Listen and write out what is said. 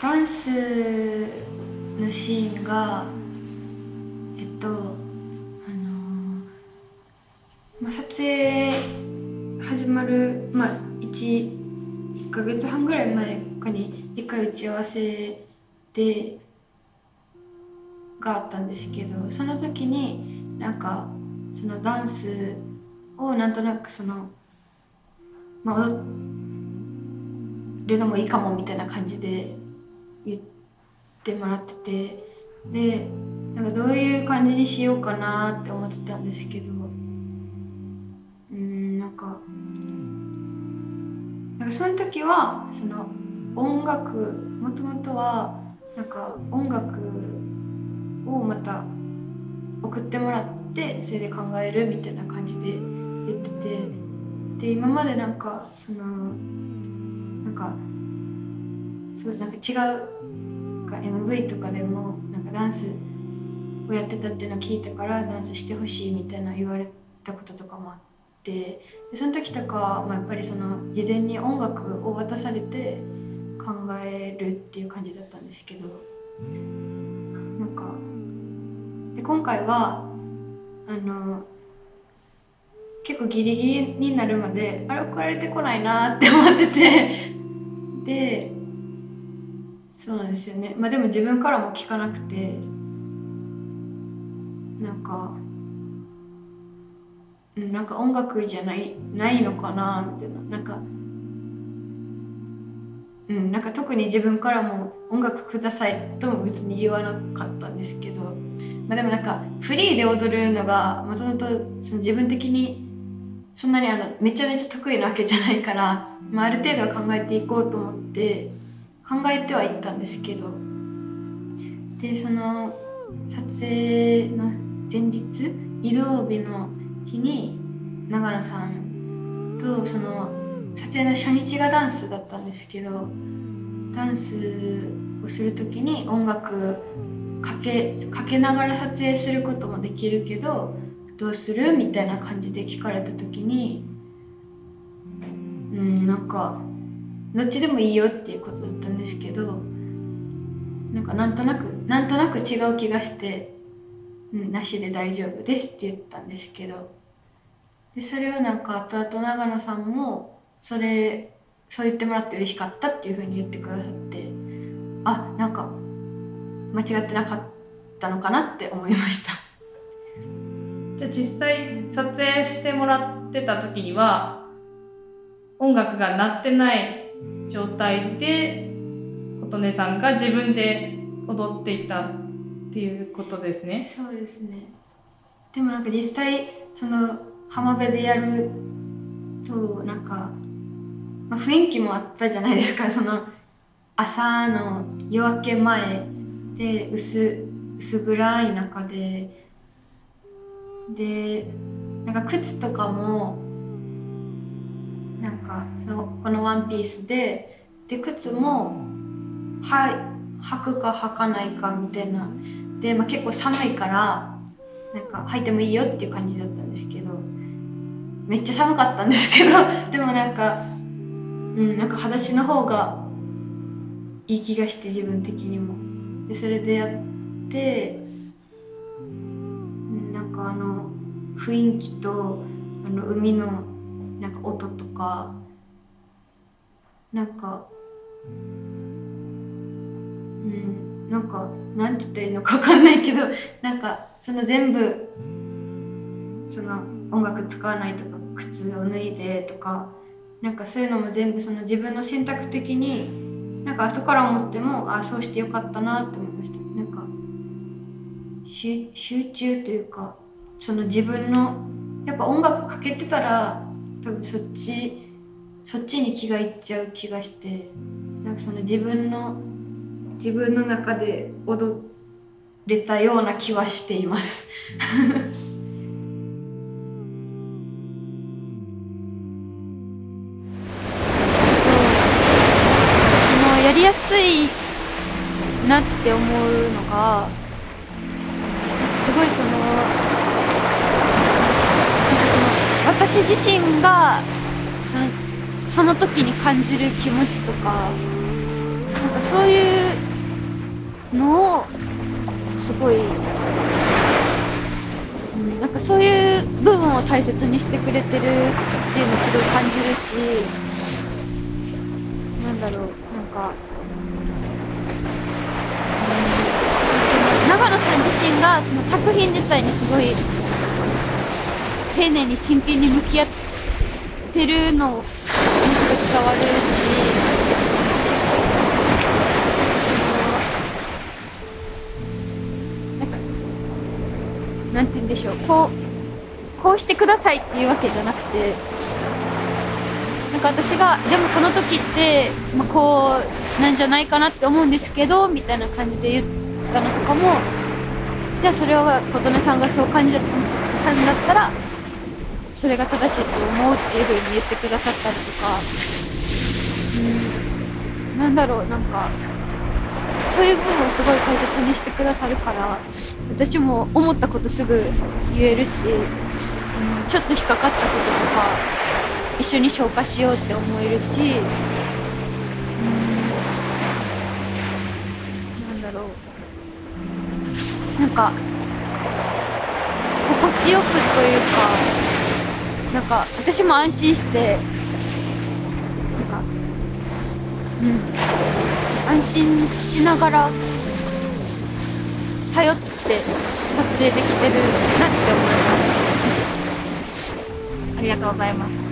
ダンスのシーンが撮影始まる、1ヶ月半ぐらい前かに1回打ち合わせがあったんですけど、その時になんかそのダンスをなんとなく踊るのもいいかもみたいな感じで言ってもらってて、でなんかどういう感じにしようかなって思ってたんですけど、なんかその時はその音楽、もともとはなんか音楽をまた送ってもらってそれで考えるみたいな感じで言ってて、で今までなんかそうなんか違うか MV とかでもなんかダンスをやってたっていうのを聞いたからダンスしてほしいみたいな言われたこととかもあって、でその時とか、やっぱりその事前に音楽を渡されて考えるっていう感じだったんですけど、なんかで今回は結構ギリギリになるまであれ送られてこないなって思っててでそうなんですよね。でも自分からも聞かなくて、なんか音楽じゃないのかなみたいな、なんか特に自分からも音楽くださいとも別に言わなかったんですけど、でもなんかフリーで踊るのがもともと自分的にそんなにめちゃめちゃ得意なわけじゃないから、ある程度は考えていこうと思って考えてはいったんですけど、でその撮影の前日移動日の日に長野さんとその撮影の初日がダンスだったんですけど、ダンスをする時に音楽かけながら撮影することもできるけどどうするみたいな感じで聞かれた時に、なんかどっちでもいいよっていうことだったんですけど、なんとなく違う気がして、なしで大丈夫ですって言ったんですけど、でそれをなんか後々長野さんもそう言ってもらって嬉しかったっていう風に言ってくださって、なんか間違ってなかったのかなって思いました。 じゃあ実際撮影してもらってた時には音楽が鳴ってない状態で琴音さんが自分で踊っていたっていうことですね。 そうですね。でもなんか実際その浜辺でやるとなんか、雰囲気もあったじゃないですか。その朝の夜明け前で薄暗い中でなんか靴とかもなんかこのワンピースで靴も履くか履かないかみたいなで、結構寒いからなんか履いてもいいよっていう感じだったんですけど、めっちゃ寒かったんですけどでもなんか裸足の方がいい気がして自分的にも。でそれでやってなんか雰囲気と海のなんか音とかなんかなんて言ったらいいのか分かんないけど、なんかその全部その音楽使わないとか靴を脱いでとかなんかそういうのも全部その自分の選択的になんか後から思ってもそうしてよかったなって思いました。なんか集中というかその自分のやっぱ音楽かけてたら多分そっちに気がいっちゃう気がして、なんかその自分の中で踊れたような気はしていますやりやすいなって思うのがすごい私自身がその時に感じる気持ちとかなんかそういうのをすごい、なんかそういう部分を大切にしてくれてるっていうのをすごい感じるし、なんだろう、なんか、長野さん自身がその作品自体にすごい丁寧に真剣に向き合ってるのもすごい伝わるし、なんて言うんでしょう、こうしてくださいっていうわけじゃなくて、なんか私がでもこの時って、こうなんじゃないかなって思うんですけどみたいな感じで言ったのとかも、じゃあそれを琴音さんがそう感じたんだったらそれが正しいと思うっていう風に言ってくださったりとか、なんだろう、なんかそういう部分をすごい大切にしてくださるから、私も思ったことすぐ言えるし、ちょっと引っかかったこととか一緒に消化しようって思えるし、なんだろう、なんか心地よくというか、なんか私も安心して、なんか安心しながら頼って撮影できてるなって思います。ありがとうございます。